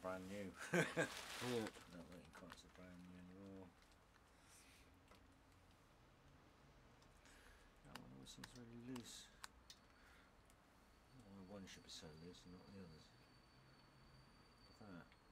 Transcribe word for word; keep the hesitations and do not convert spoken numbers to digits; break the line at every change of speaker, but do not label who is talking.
brand new.
Yeah.
Not really quite so brand new anymore. That one always seems really loose. Oh, one should be so loose and not the others. Look at that.